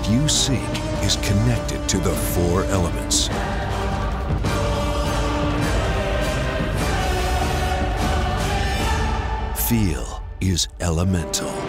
you seek is connected to the four elements. Feel is elemental.